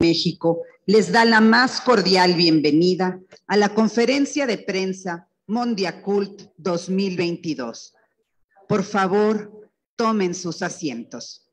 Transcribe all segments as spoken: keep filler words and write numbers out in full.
México les da la más cordial bienvenida a la conferencia de prensa Mondiacult dos mil veintidós. Por favor, tomen sus asientos.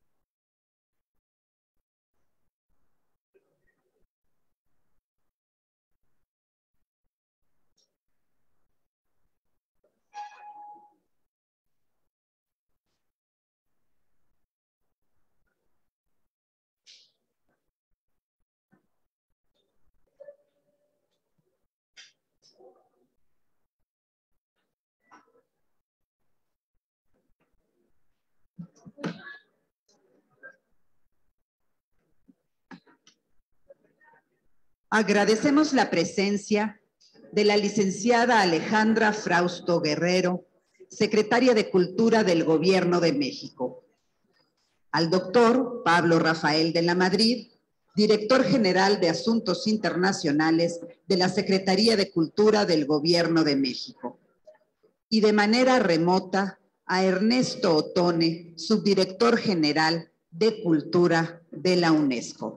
Agradecemos la presencia de la licenciada Alejandra Frausto Guerrero, secretaria de Cultura del Gobierno de México, al doctor Pablo Rafael de la Madrid, director general de Asuntos Internacionales de la Secretaría de Cultura del Gobierno de México, y de manera remota a Ernesto Ottone, subdirector general de Cultura de la UNESCO.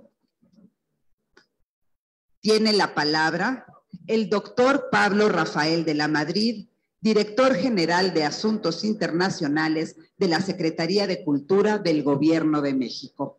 Tiene la palabra el doctor Pablo Rafael de la Madrid, director general de Asuntos Internacionales de la Secretaría de Cultura del Gobierno de México.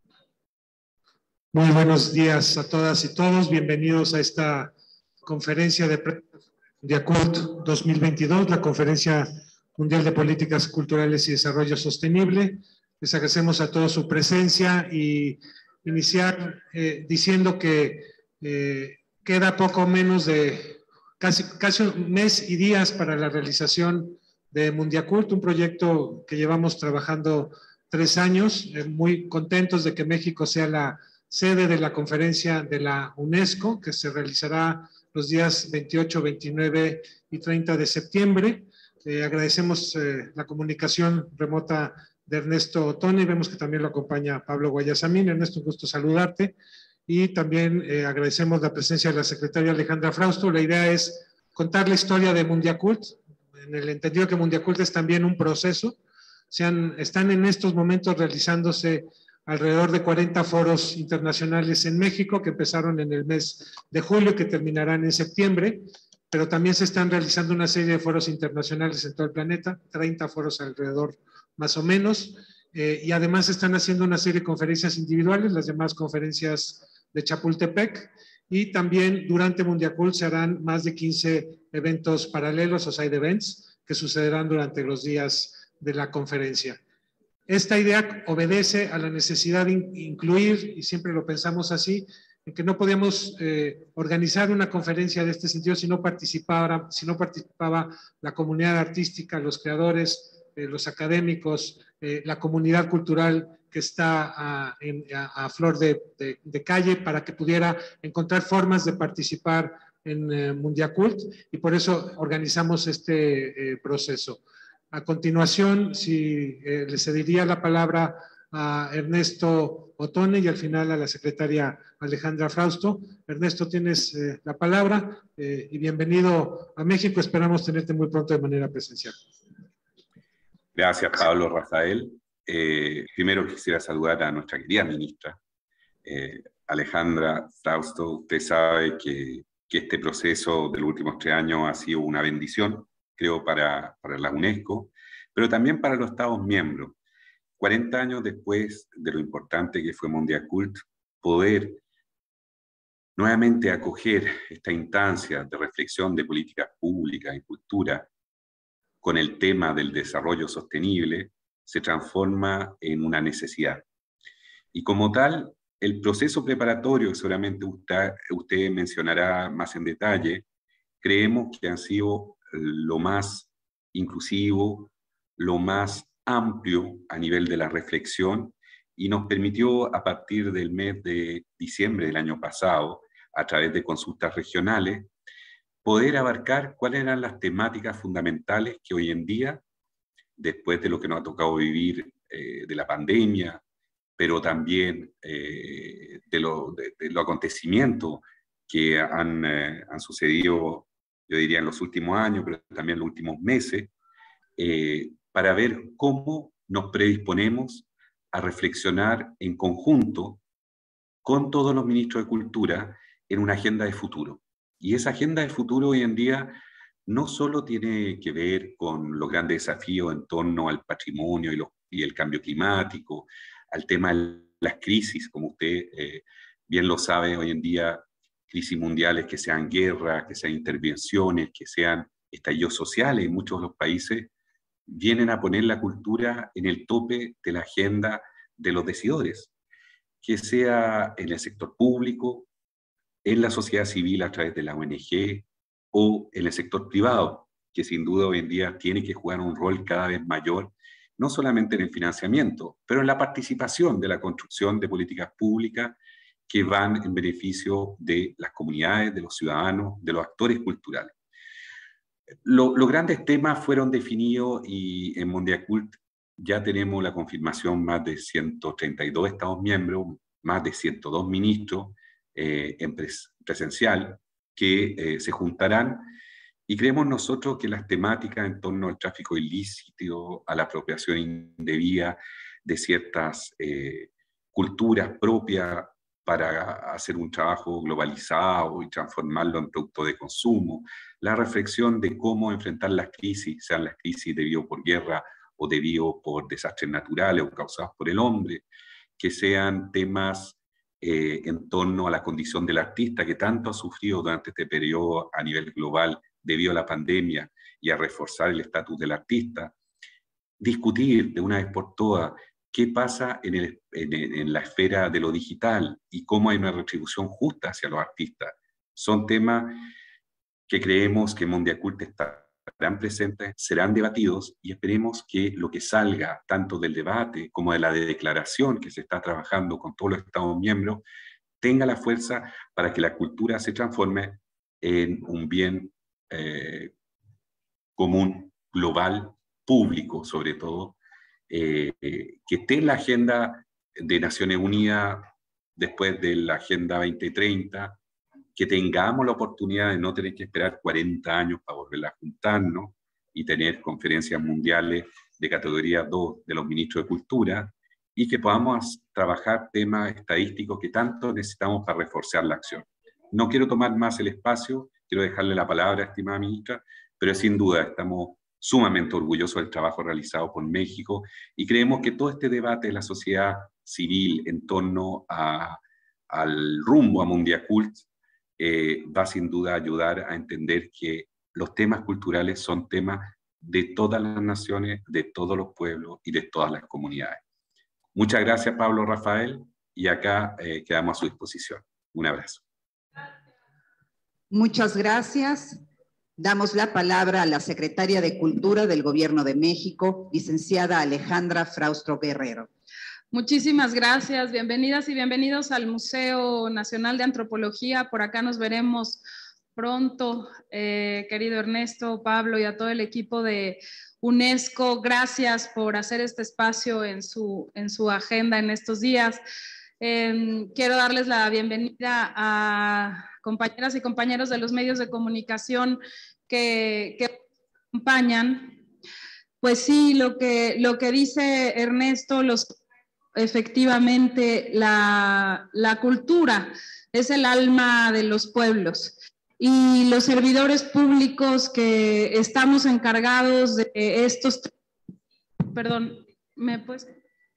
Muy buenos días a todas y todos. Bienvenidos a esta conferencia de Mondiacult dos mil veintidós, la Conferencia Mundial de Políticas Culturales y Desarrollo Sostenible. Les agradecemos a todos su presencia y iniciar eh, diciendo que Eh, queda poco menos de casi, casi un mes y días para la realización de Mondiacult, un proyecto que llevamos trabajando tres años, eh, muy contentos de que México sea la sede de la conferencia de la UNESCO, que se realizará los días veintiocho, veintinueve y treinta de septiembre. Eh, agradecemos eh, la comunicación remota de Ernesto Ottone, vemos que también lo acompaña Pablo Guayasamín. Ernesto, un gusto saludarte. Y también eh, agradecemos la presencia de la secretaria Alejandra Frausto. La idea es contar la historia de Mondiacult, en el entendido que Mondiacult es también un proceso. Se han, están en estos momentos realizándose alrededor de cuarenta foros internacionales en México, que empezaron en el mes de julio y que terminarán en septiembre, pero también se están realizando una serie de foros internacionales en todo el planeta, treinta foros alrededor más o menos, eh, y además están haciendo una serie de conferencias individuales, las llamadas conferencias de Chapultepec, y también durante Mondiacult se harán más de quince eventos paralelos o side events que sucederán durante los días de la conferencia. Esta idea obedece a la necesidad de incluir, y siempre lo pensamos así, en que no podíamos eh, organizar una conferencia de este sentido si no participara, si no participaba la comunidad artística, los creadores, eh, los académicos, eh, la comunidad cultural que está a, en, a, a flor de, de, de calle, para que pudiera encontrar formas de participar en eh, Mondiacult, y por eso organizamos este eh, proceso. A continuación, si eh, le cedería la palabra a Ernesto Ottone y al final a la secretaria Alejandra Frausto. Ernesto, tienes eh, la palabra eh, y bienvenido a México. Esperamos tenerte muy pronto de manera presencial. Gracias, Pablo Rafael. Eh, primero quisiera saludar a nuestra querida ministra, eh, Alejandra Frausto. Usted sabe que, que este proceso de los últimos tres años ha sido una bendición, creo, para, para la UNESCO, pero también para los Estados miembros. cuarenta años después de lo importante que fue Mondiacult, poder nuevamente acoger esta instancia de reflexión de políticas públicas y cultura con el tema del desarrollo sostenible, se transforma en una necesidad. Y como tal, el proceso preparatorio, que seguramente usted, usted mencionará más en detalle, creemos que han sido lo más inclusivo, lo más amplio a nivel de la reflexión, y nos permitió a partir del mes de diciembre del año pasado, a través de consultas regionales, poder abarcar cuáles eran las temáticas fundamentales que hoy en día, después de lo que nos ha tocado vivir eh, de la pandemia, pero también eh, de, lo, de, de los acontecimientos que han, eh, han sucedido, yo diría, en los últimos años, pero también en los últimos meses, eh, para ver cómo nos predisponemos a reflexionar en conjunto con todos los ministros de Cultura en una agenda de futuro. Y esa agenda de futuro hoy en día no solo tiene que ver con los grandes desafíos en torno al patrimonio y, los, y el cambio climático, al tema de las crisis, como usted eh, bien lo sabe hoy en día, crisis mundiales, que sean guerras, que sean intervenciones, que sean estallidos sociales en muchos de los países, vienen a poner la cultura en el tope de la agenda de los decidores, que sea en el sector público, en la sociedad civil a través de la O N G o en el sector privado, que sin duda hoy en día tiene que jugar un rol cada vez mayor, no solamente en el financiamiento, pero en la participación de la construcción de políticas públicas que van en beneficio de las comunidades, de los ciudadanos, de los actores culturales. Lo, los grandes temas fueron definidos y en Mondiacult ya tenemos la confirmación más de ciento treinta y dos Estados miembros, más de ciento dos ministros eh, en pres presencial que eh, se juntarán, y creemos nosotros que las temáticas en torno al tráfico ilícito, a la apropiación indebida de ciertas eh, culturas propias para hacer un trabajo globalizado y transformarlo en producto de consumo, la reflexión de cómo enfrentar las crisis, sean las crisis debido por guerra o debido por desastres naturales o causados por el hombre, que sean temas eh, en torno a la condición del artista que tanto ha sufrido durante este periodo a nivel global debido a la pandemia y a reforzar el estatus del artista, discutir de una vez por todas qué pasa en, el, en, en la esfera de lo digital y cómo hay una retribución justa hacia los artistas. Son temas que creemos que Mondiacult estarán presentes, serán debatidos, y esperemos que lo que salga tanto del debate como de la declaración que se está trabajando con todos los Estados miembros tenga la fuerza para que la cultura se transforme en un bien eh, común, global, público sobre todo, eh, eh, que esté en la agenda de Naciones Unidas después de la Agenda veinte treinta, que tengamos la oportunidad de no tener que esperar cuarenta años para volver a juntarnos y tener conferencias mundiales de categoría dos de los ministros de Cultura, y que podamos trabajar temas estadísticos que tanto necesitamos para reforzar la acción. No quiero tomar más el espacio, quiero dejarle la palabra, estimada ministra, pero sin duda estamos sumamente orgullosos del trabajo realizado por México y creemos que todo este debate de la sociedad civil en torno a, al rumbo a Mondiacult eh, va sin duda a ayudar a entender que los temas culturales son temas de todas las naciones, de todos los pueblos y de todas las comunidades. Muchas gracias, Pablo Rafael, y acá eh, quedamos a su disposición. Un abrazo. Muchas gracias. Damos la palabra a la secretaria de Cultura del Gobierno de México, licenciada Alejandra Frausto Guerrero. Muchísimas gracias. Bienvenidas y bienvenidos al Museo Nacional de Antropología. Por acá nos veremos pronto, eh, querido Ernesto, Pablo y a todo el equipo de UNESCO. Gracias por hacer este espacio en su, en su agenda en estos días. Eh, quiero darles la bienvenida a compañeras y compañeros de los medios de comunicación que, que acompañan. Pues sí, lo que, lo que dice Ernesto, los, efectivamente la, la cultura es el alma de los pueblos. Y los servidores públicos que estamos encargados de estos... Perdón, ¿me puedes...?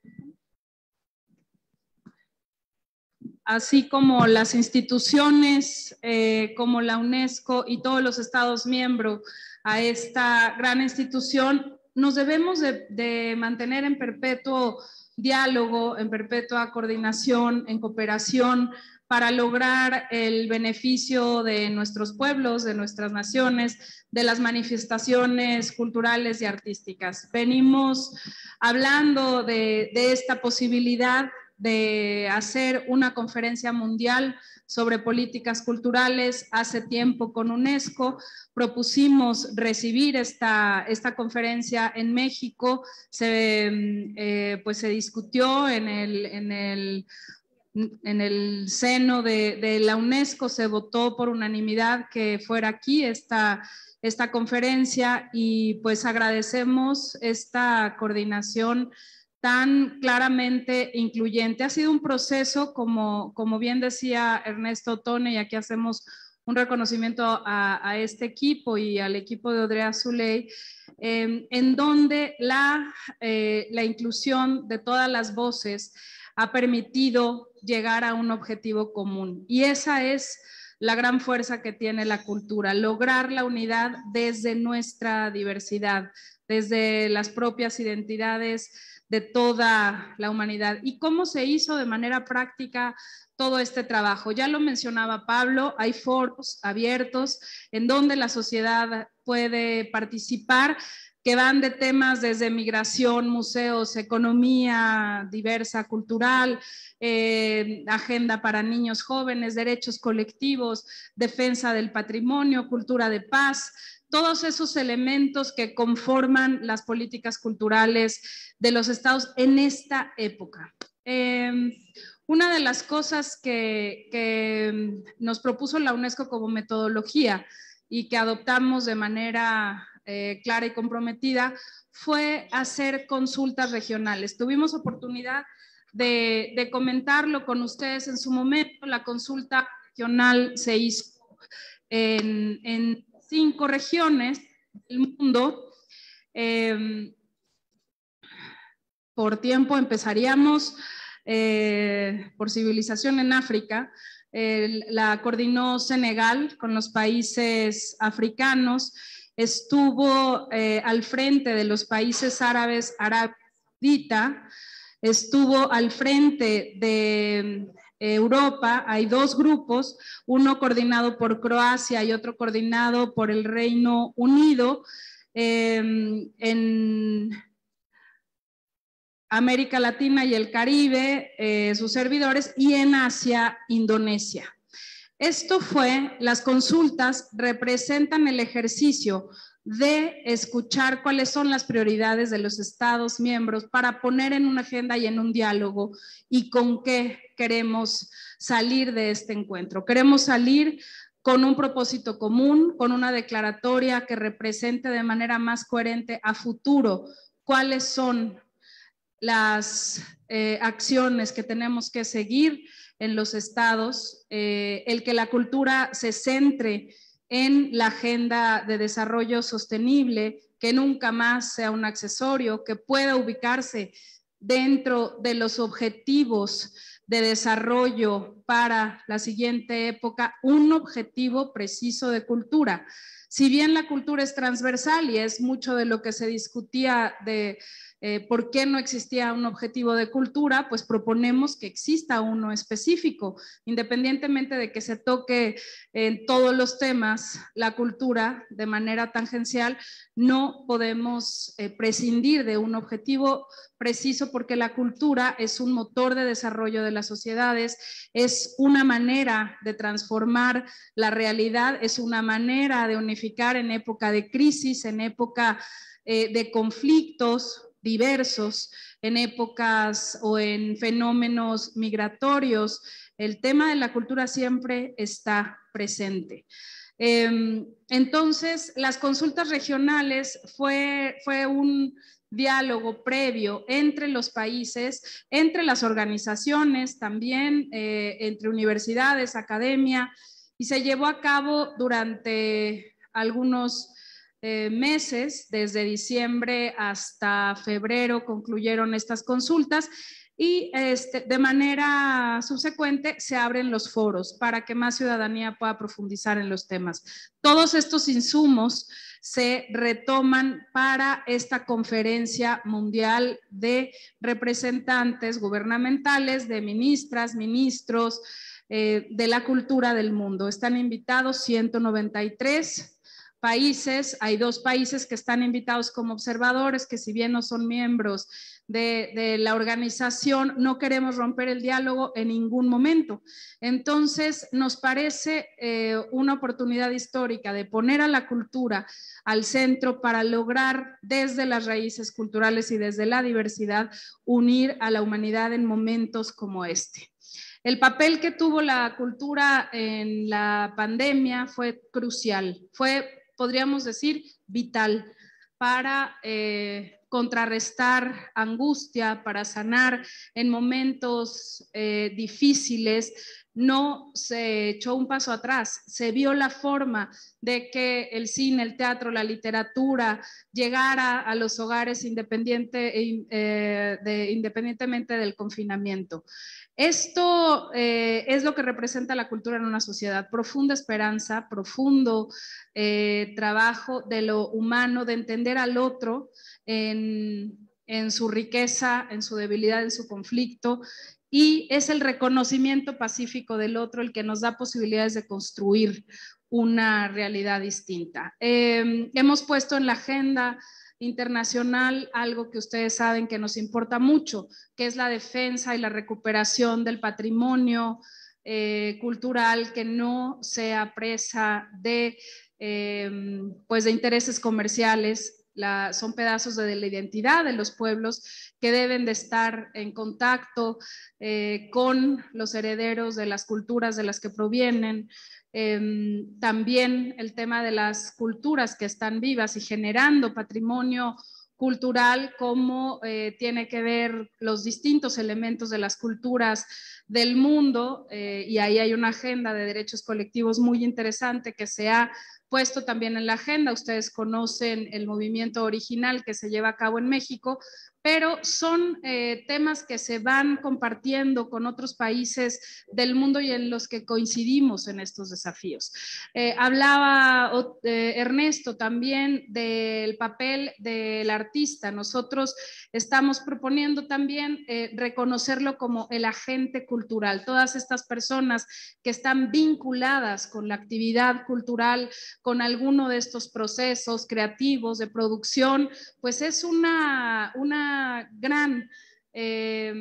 Así como las instituciones, eh, como la UNESCO y todos los Estados miembros a esta gran institución, nos debemos de, de mantener en perpetuo diálogo, en perpetua coordinación, en cooperación, para lograr el beneficio de nuestros pueblos, de nuestras naciones, de las manifestaciones culturales y artísticas. Venimos hablando de, de esta posibilidad de hacer una conferencia mundial sobre políticas culturales. Hace tiempo con UNESCO propusimos recibir esta, esta conferencia en México. Se, eh, pues se discutió en el, en el en el seno de, de la UNESCO, se votó por unanimidad que fuera aquí esta, esta conferencia, y pues agradecemos esta coordinación tan claramente incluyente. Ha sido un proceso, como, como bien decía Ernesto Tone, y aquí hacemos un reconocimiento a, a este equipo y al equipo de Odrea Zuley, eh, en donde la, eh, la inclusión de todas las voces ha permitido llegar a un objetivo común. Y esa es la gran fuerza que tiene la cultura, lograr la unidad desde nuestra diversidad, desde las propias identidades de toda la humanidad. ¿Y cómo se hizo de manera práctica todo este trabajo? Ya lo mencionaba Pablo, hay foros abiertos en donde la sociedad puede participar, que van de temas desde migración, museos, economía diversa, cultural, eh, agenda para niños jóvenes, derechos colectivos, defensa del patrimonio, cultura de paz, todos esos elementos que conforman las políticas culturales de los estados en esta época. Eh, una de las cosas que, que nos propuso la UNESCO como metodología y que adoptamos de manera eh, clara y comprometida fue hacer consultas regionales. Tuvimos oportunidad de, de comentarlo con ustedes en su momento. La consulta regional se hizo en, en cinco regiones del mundo. Eh, por tiempo empezaríamos eh, por civilización en África. Eh, la coordinó Senegal con los países africanos. Estuvo eh, al frente de los países árabes, Arabia Saudita. Estuvo al frente de Europa. Hay dos grupos, uno coordinado por Croacia y otro coordinado por el Reino Unido. Eh, en América Latina y el Caribe, eh, sus servidores, y en Asia, Indonesia. Esto fue, las consultas representan el ejercicio de escuchar cuáles son las prioridades de los estados miembros para poner en una agenda y en un diálogo y con qué queremos salir de este encuentro. Queremos salir con un propósito común, con una declaratoria que represente de manera más coherente a futuro cuáles son las eh, acciones que tenemos que seguir en los estados, eh, el que la cultura se centre en la agenda de desarrollo sostenible, que nunca más sea un accesorio, que pueda ubicarse dentro de los objetivos de desarrollo para la siguiente época, un objetivo preciso de cultura. Si bien la cultura es transversal y es mucho de lo que se discutía de Eh, ¿por qué no existía un objetivo de cultura? Pues proponemos que exista uno específico, independientemente de que se toque en todos los temas la cultura de manera tangencial, no podemos eh, prescindir de un objetivo preciso porque la cultura es un motor de desarrollo de las sociedades, es una manera de transformar la realidad, es una manera de unificar en época de crisis, en época eh, de conflictos diversos, en épocas o en fenómenos migratorios. El tema de la cultura siempre está presente. Eh, entonces, las consultas regionales fue, fue un diálogo previo entre los países, entre las organizaciones también, eh, entre universidades, academia, y se llevó a cabo durante algunos Eh, meses, desde diciembre hasta febrero concluyeron estas consultas y este, de manera subsecuente se abren los foros para que más ciudadanía pueda profundizar en los temas. Todos estos insumos se retoman para esta conferencia mundial de representantes gubernamentales, de ministras, ministros eh, de la cultura del mundo. Están invitados ciento noventa y tres países. Hay dos países que están invitados como observadores, que si bien no son miembros de, de la organización, no queremos romper el diálogo en ningún momento. Entonces, nos parece eh, una oportunidad histórica de poner a la cultura al centro para lograr desde las raíces culturales y desde la diversidad unir a la humanidad en momentos como este. El papel que tuvo la cultura en la pandemia fue crucial, fue, podríamos decir, vital para eh, contrarrestar angustia, para sanar en momentos eh, difíciles, no se echó un paso atrás, se vio la forma de que el cine, el teatro, la literatura llegara a los hogares independiente, eh, de, independientemente del confinamiento. Esto eh, es lo que representa la cultura en una sociedad: profunda esperanza, profundo eh, trabajo de lo humano, de entender al otro en, en su riqueza, en su debilidad, en su conflicto, y es el reconocimiento pacífico del otro el que nos da posibilidades de construir una realidad distinta. Eh, hemos puesto en la agenda internacional algo que ustedes saben que nos importa mucho, que es la defensa y la recuperación del patrimonio eh, cultural, que no sea presa de, eh, pues de intereses comerciales. La, son pedazos de la identidad de los pueblos que deben de estar en contacto eh, con los herederos de las culturas de las que provienen. Eh, también el tema de las culturas que están vivas y generando patrimonio cultural, cómo eh, tiene que ver los distintos elementos de las culturas del mundo, eh, y ahí hay una agenda de derechos colectivos muy interesante que se ha puesto también en la agenda. Ustedes conocen el movimiento original que se lleva a cabo en México, pero son eh, temas que se van compartiendo con otros países del mundo y en los que coincidimos en estos desafíos. Eh, hablaba eh, Ernesto también del papel del artista. Nosotros estamos proponiendo también eh, reconocerlo como el agente cultural. Todas estas personas que están vinculadas con la actividad cultural, con alguno de estos procesos creativos de producción, pues es una, una gran eh,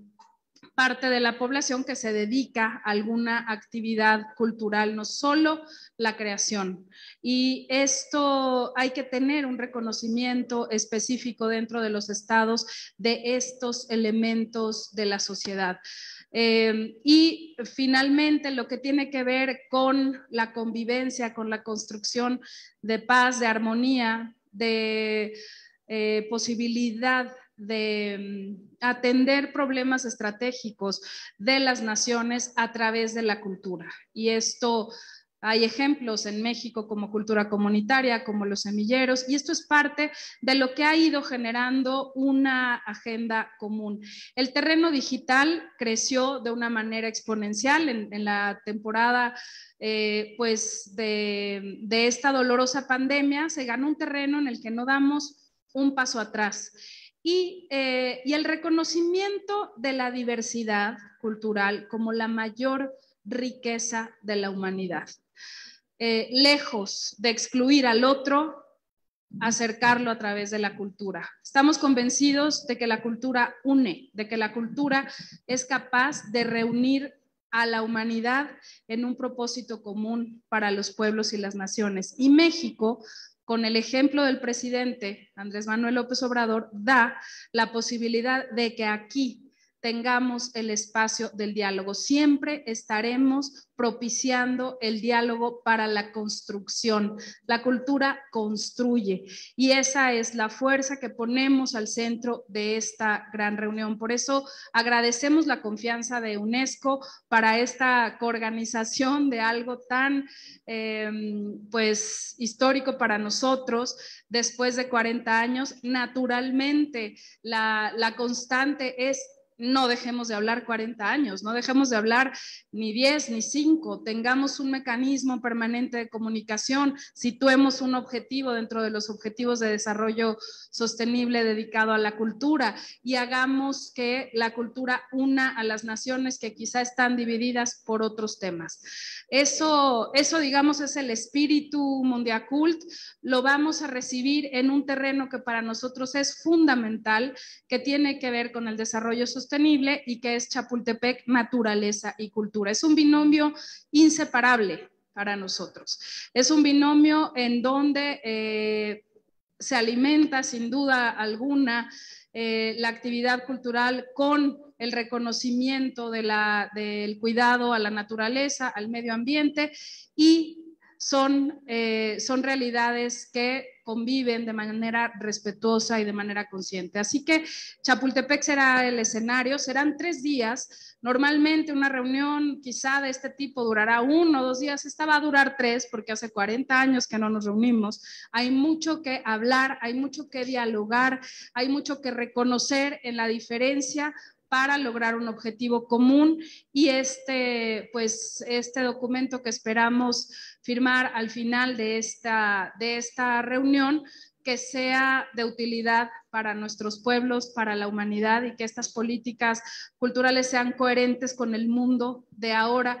parte de la población que se dedica a alguna actividad cultural, no solo la creación. Y esto hay que tener un reconocimiento específico dentro de los estados de estos elementos de la sociedad. Eh, y finalmente lo que tiene que ver con la convivencia, con la construcción de paz, de armonía, de eh, posibilidad de um, atender problemas estratégicos de las naciones a través de la cultura. Y esto hay ejemplos en México como cultura comunitaria, como los semilleros, y esto es parte de lo que ha ido generando una agenda común. El terreno digital creció de una manera exponencial en, en la temporada eh, pues de, de esta dolorosa pandemia. Se ganó un terreno en el que no damos un paso atrás. Y, eh, y el reconocimiento de la diversidad cultural como la mayor riqueza de la humanidad. Eh, lejos de excluir al otro, acercarlo a través de la cultura. Estamos convencidos de que la cultura une, de que la cultura es capaz de reunir a la humanidad en un propósito común para los pueblos y las naciones. Y México, con el ejemplo del presidente Andrés Manuel López Obrador, da la posibilidad de que aquí tengamos el espacio del diálogo. Siempre estaremos propiciando el diálogo para la construcción. La cultura construye y esa es la fuerza que ponemos al centro de esta gran reunión. Por eso agradecemos la confianza de UNESCO para esta coorganización de algo tan eh, pues histórico para nosotros después de cuarenta años. Naturalmente, la, la constante es: no dejemos de hablar cuarenta años, no dejemos de hablar ni diez ni cinco, tengamos un mecanismo permanente de comunicación, situemos un objetivo dentro de los objetivos de desarrollo sostenible dedicado a la cultura y hagamos que la cultura una a las naciones que quizá están divididas por otros temas. Eso, eso digamos, es el espíritu Mundiacult. Lo vamos a recibir en un terreno que para nosotros es fundamental, que tiene que ver con el desarrollo sostenible y que es Chapultepec, naturaleza y cultura. Es un binomio inseparable para nosotros. Es un binomio en donde eh, se alimenta sin duda alguna eh, la actividad cultural con el reconocimiento de la, del cuidado a la naturaleza, al medio ambiente y son, eh, son realidades que conviven de manera respetuosa y de manera consciente. Así que Chapultepec será el escenario, serán tres días. Normalmente una reunión quizá de este tipo durará uno o dos días, esta va a durar tres porque hace cuarenta años que no nos reunimos. Hay mucho que hablar, hay mucho que dialogar, hay mucho que reconocer en la diferencia para lograr un objetivo común, y este, pues, este documento que esperamos firmar al final de esta, de esta reunión, que sea de utilidad para nuestros pueblos, para la humanidad, y que estas políticas culturales sean coherentes con el mundo de ahora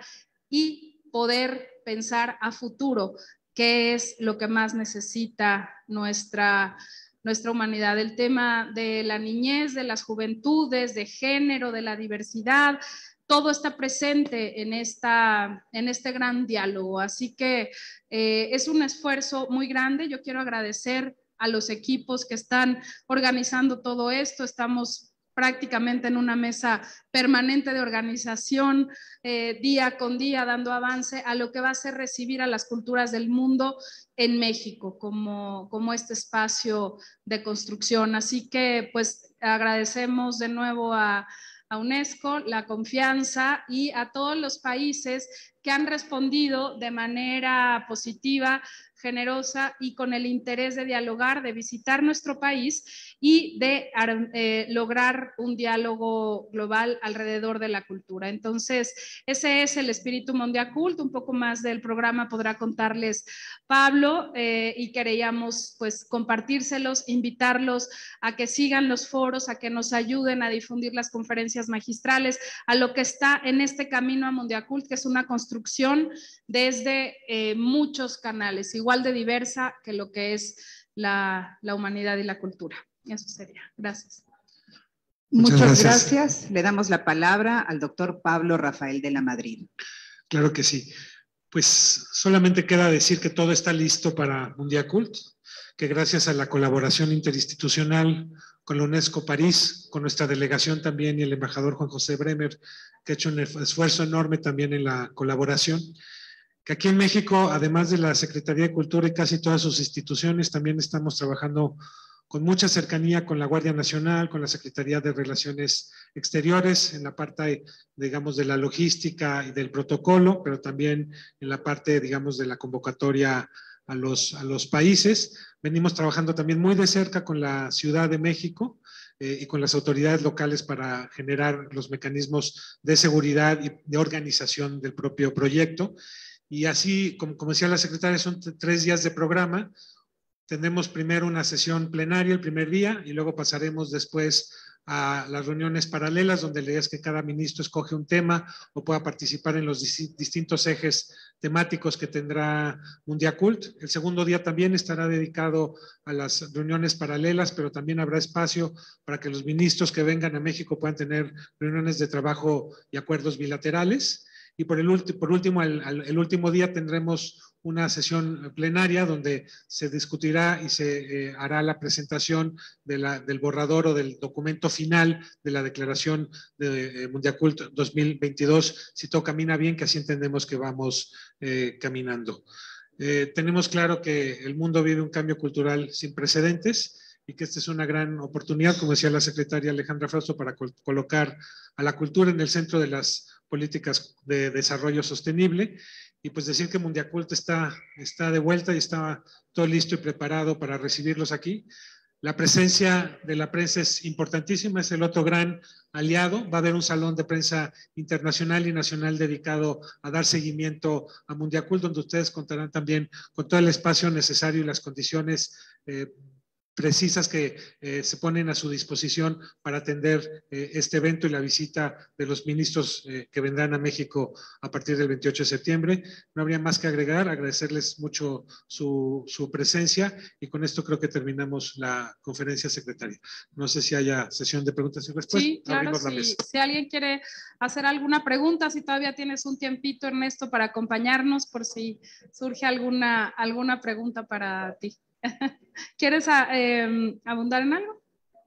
y poder pensar a futuro qué es lo que más necesita nuestra nuestra humanidad. El tema de la niñez, de las juventudes, de género, de la diversidad, todo está presente en, esta, en este gran diálogo. Así que eh, es un esfuerzo muy grande. Yo quiero agradecer a los equipos que están organizando todo esto. Estamos prácticamente en una mesa permanente de organización, eh, día con día, dando avance a lo que va a ser recibir a las culturas del mundo en México como, como este espacio de construcción. Así que pues agradecemos de nuevo a, a UNESCO la confianza y a todos los países que han respondido de manera positiva, generosa y con el interés de dialogar, de visitar nuestro país y de eh, lograr un diálogo global alrededor de la cultura. Entonces, ese es el espíritu Mondiacult. Un poco más del programa podrá contarles Pablo, eh, y queríamos pues compartírselos, invitarlos a que sigan los foros, a que nos ayuden a difundir las conferencias magistrales, a lo que está en este camino a Mondiacult, que es una construcción desde eh, muchos canales, igual de diversa que lo que es la, la humanidad y la cultura. Eso sería. Gracias. Muchas, Muchas gracias. gracias. Le damos la palabra al doctor Pablo Rafael de la Madrid. Claro que sí. Pues solamente queda decir que todo está listo para Mondiacult, que gracias a la colaboración interinstitucional con la UNESCO París, con nuestra delegación también y el embajador Juan José Bremer, que ha hecho un esfuerzo enorme también en la colaboración, que aquí en México, además de la Secretaría de Cultura y casi todas sus instituciones, también estamos trabajando con mucha cercanía con la Guardia Nacional, con la Secretaría de Relaciones Exteriores, en la parte, digamos, de la logística y del protocolo, pero también en la parte, digamos, de la convocatoria a los, a los países. Venimos trabajando también muy de cerca con la Ciudad de México eh, y con las autoridades locales para generar los mecanismos de seguridad y de organización del propio proyecto. Y así, como, como decía la secretaria, son tres días de programa. Tendremos primero una sesión plenaria el primer día y luego pasaremos después a las reuniones paralelas, donde la idea es que cada ministro escoge un tema o pueda participar en los distintos ejes temáticos que tendrá Mondiacult. El segundo día también estará dedicado a las reuniones paralelas, pero también habrá espacio para que los ministros que vengan a México puedan tener reuniones de trabajo y acuerdos bilaterales. Y por, el, por último, el, el último día tendremos una sesión plenaria donde se discutirá y se eh, hará la presentación de la, del borrador o del documento final de la declaración de eh, Mondiacult dos mil veintidós, si todo camina bien, que así entendemos que vamos eh, caminando. Eh, tenemos claro que el mundo vive un cambio cultural sin precedentes y que esta es una gran oportunidad, como decía la secretaria Alejandra Frausto, para col colocar a la cultura en el centro de las políticas de desarrollo sostenible, y pues decir que Mondiacult está, está de vuelta y está todo listo y preparado para recibirlos aquí. La presencia de la prensa es importantísima, es el otro gran aliado. Va a haber un salón de prensa internacional y nacional dedicado a dar seguimiento a Mondiacult, donde ustedes contarán también con todo el espacio necesario y las condiciones eh, precisas que eh, se ponen a su disposición para atender eh, este evento y la visita de los ministros eh, que vendrán a México a partir del veintiocho de septiembre. No habría más que agregar, agradecerles mucho su, su presencia, y con esto creo que terminamos la conferencia secretaria. No sé si haya sesión de preguntas y respuestas. Sí, claro, si, si alguien quiere hacer alguna pregunta, si todavía tienes un tiempito, Ernesto, para acompañarnos, por si surge alguna, alguna pregunta para ti. ¿Quieres eh, abundar en algo?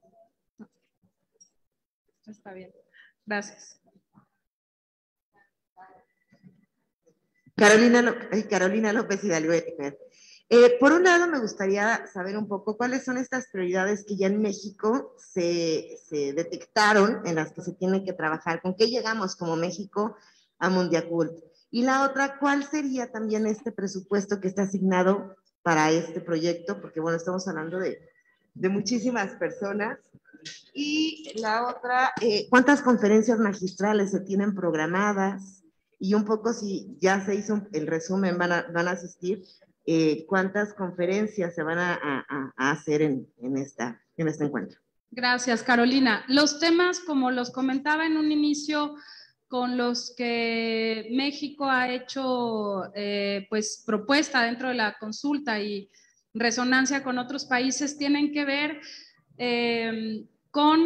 No. Está bien. Gracias. Carolina, López, Carolina López Hidalgo. Eh, por un lado, me gustaría saber un poco cuáles son estas prioridades que ya en México se, se detectaron, en las que se tiene que trabajar, con qué llegamos como México a Mundiacult. Y la otra, ¿cuál sería también este presupuesto que está asignado para este proyecto? Porque, bueno, estamos hablando de, de muchísimas personas. Y la otra, eh, ¿cuántas conferencias magistrales se tienen programadas? Y un poco, si ya se hizo el resumen, van a, van a asistir, eh, ¿cuántas conferencias se van a, a, a hacer en, en, esta, en este encuentro? Gracias, Carolina. Los temas, como los comentaba en un inicio, con los que México ha hecho eh, pues, propuesta dentro de la consulta y resonancia con otros países, tienen que ver eh, con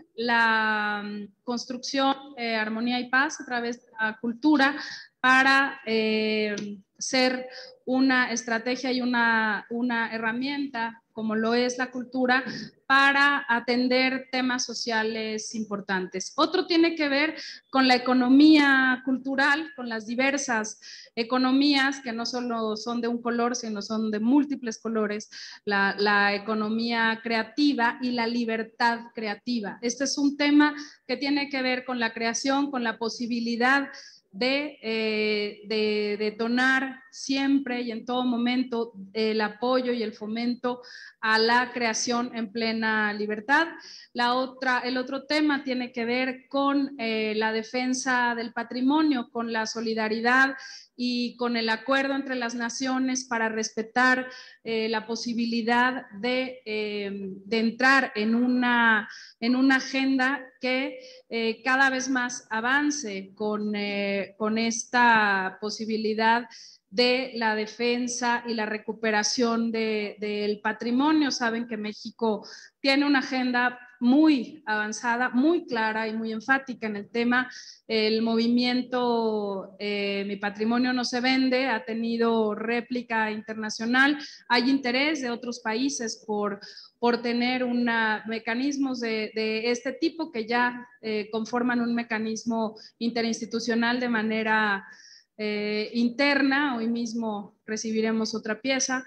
la construcción de armonía y paz a través de la cultura para eh, ser una estrategia y una, una herramienta, como lo es la cultura, para atender temas sociales importantes. Otro tiene que ver con la economía cultural, con las diversas economías que no solo son de un color, sino son de múltiples colores, la, la economía creativa y la libertad creativa. Este es un tema que tiene que ver con la creación, con la posibilidad de, eh, de detonar siempre y en todo momento el apoyo y el fomento a la creación en plena libertad. La otra, el otro tema tiene que ver con eh, la defensa del patrimonio, con la solidaridad y con el acuerdo entre las naciones para respetar eh, la posibilidad de, eh, de entrar en una, en una agenda que eh, cada vez más avance con, eh, con esta posibilidad de la defensa y la recuperación de, del patrimonio. Saben que México tiene una agenda muy avanzada, muy clara y muy enfática en el tema. El movimiento eh, Mi Patrimonio No Se Vende ha tenido réplica internacional. Hay interés de otros países por, por tener una, mecanismos de, de este tipo que ya eh, conforman un mecanismo interinstitucional de manera eh, interna. Hoy mismo recibiremos otra pieza.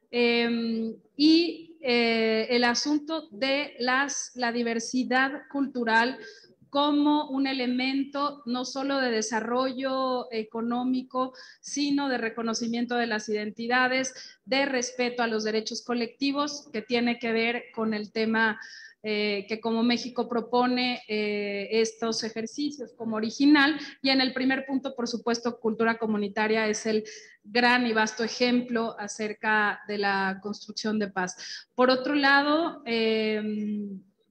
Eh, y eh, el asunto de las, la diversidad cultural como un elemento no solo de desarrollo económico, sino de reconocimiento de las identidades, de respeto a los derechos colectivos, que tiene que ver con el tema eh, que como México propone eh, estos ejercicios como original. Y en el primer punto, por supuesto, cultura comunitaria es el gran y vasto ejemplo acerca de la construcción de paz. Por otro lado, eh,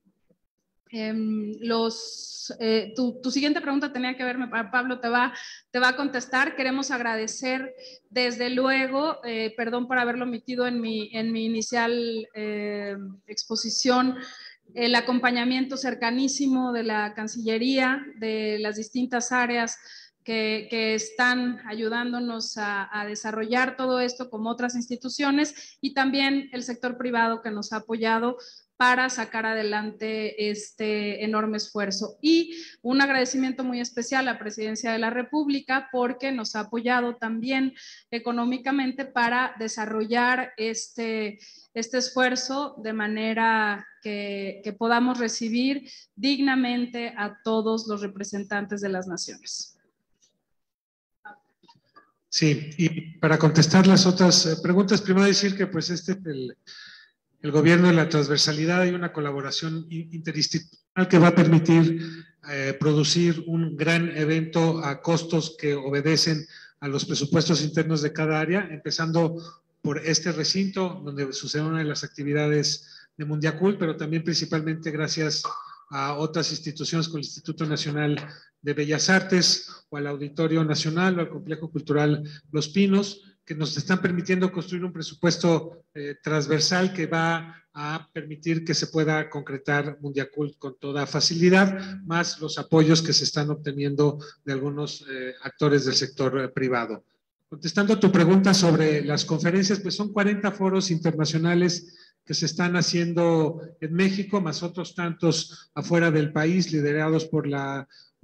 eh, los, eh, tu, tu siguiente pregunta tenía que ver, Pablo te va, te va a contestar. Queremos agradecer desde luego, eh, perdón por haberlo omitido en mi, en mi inicial eh, exposición, el acompañamiento cercanísimo de la Cancillería, de las distintas áreas que, que están ayudándonos a, a desarrollar todo esto como otras instituciones, y también el sector privado que nos ha apoyado para sacar adelante este enorme esfuerzo. Y un agradecimiento muy especial a la Presidencia de la República, porque nos ha apoyado también económicamente para desarrollar este, este esfuerzo de manera que, que podamos recibir dignamente a todos los representantes de las naciones. Sí, y para contestar las otras preguntas, primero decir que pues este es el, el gobierno de la transversalidad y una colaboración interinstitucional que va a permitir eh, producir un gran evento a costos que obedecen a los presupuestos internos de cada área, empezando por este recinto donde sucede una de las actividades de Mundiacult, pero también principalmente gracias a otras instituciones como el Instituto Nacional de Bellas Artes o al Auditorio Nacional o al Complejo Cultural Los Pinos, que nos están permitiendo construir un presupuesto eh, transversal que va a permitir que se pueda concretar Mundiacult con toda facilidad, más los apoyos que se están obteniendo de algunos eh, actores del sector eh, privado. Contestando a tu pregunta sobre las conferencias, pues son cuarenta foros internacionales que se están haciendo en México, más otros tantos afuera del país, liderados por la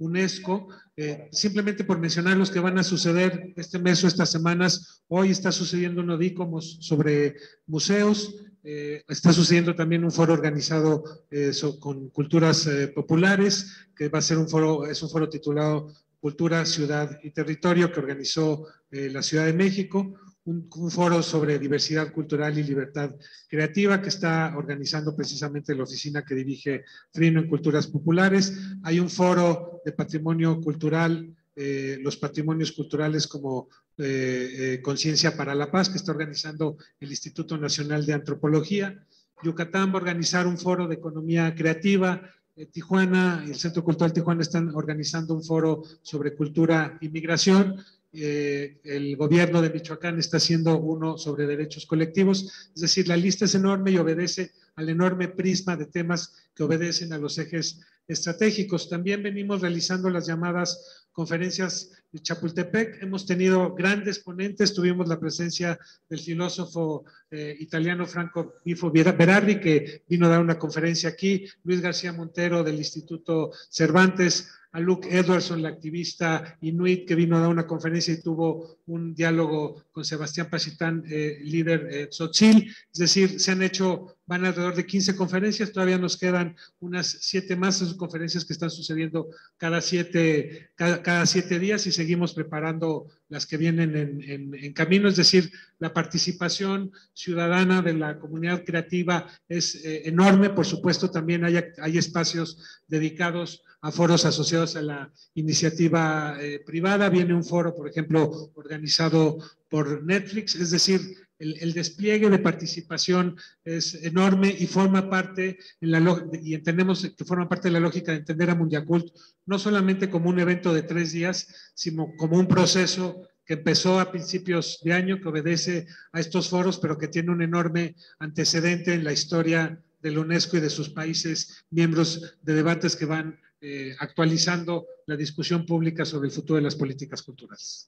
UNESCO. Eh, simplemente por mencionar los que van a suceder este mes o estas semanas, hoy está sucediendo un ODICOMOS sobre museos, eh, está sucediendo también un foro organizado eh, so, con culturas eh, populares, que va a ser un foro, es un foro titulado Cultura, Ciudad y Territorio, que organizó eh, la Ciudad de México. Un, un foro sobre diversidad cultural y libertad creativa que está organizando precisamente la oficina que dirige Frino en Culturas Populares. Hay un foro de patrimonio cultural, eh, los patrimonios culturales como eh, eh, Conciencia para la Paz, que está organizando el Instituto Nacional de Antropología. Yucatán va a organizar un foro de economía creativa. Eh, Tijuana y el Centro Cultural Tijuana están organizando un foro sobre cultura y migración. Eh, el gobierno de Michoacán está haciendo uno sobre derechos colectivos, es decir, la lista es enorme y obedece al enorme prisma de temas que obedecen a los ejes estratégicos. También venimos realizando las llamadas conferencias de Chapultepec. Hemos tenido grandes ponentes, tuvimos la presencia del filósofo eh, italiano Franco Bifo Berardi, que vino a dar una conferencia aquí, Luis García Montero del Instituto Cervantes, a Luke Edwardson, la activista inuit, que vino a dar una conferencia y tuvo un diálogo con Sebastián Pachitán, eh, líder eh, tzotzil. Es decir, se han hecho, van alrededor de quince conferencias, todavía nos quedan unas siete más, son conferencias que están sucediendo cada siete, cada, cada siete días y seguimos preparando las que vienen en, en, en camino. Es decir, la participación ciudadana de la comunidad creativa es eh, enorme. Por supuesto, también hay, hay espacios dedicados a foros asociados a la iniciativa eh, privada. Viene un foro, por ejemplo, organizado por Netflix, es decir, el, el despliegue de participación es enorme y forma parte, en la, y entendemos que forma parte de la lógica de entender a Mundiacult no solamente como un evento de tres días, sino como un proceso que empezó a principios de año, que obedece a estos foros, pero que tiene un enorme antecedente en la historia de la UNESCO y de sus países miembros, de debates que van eh, actualizando la discusión pública sobre el futuro de las políticas culturales.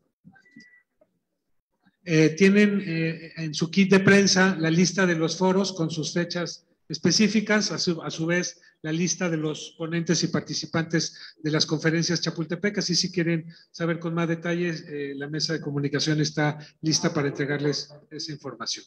Eh, tienen eh, en su kit de prensa la lista de los foros con sus fechas específicas, a su, a su vez la lista de los ponentes y participantes de las conferencias Chapultepec. Así, si quieren saber con más detalles, eh, la mesa de comunicación está lista para entregarles esa información.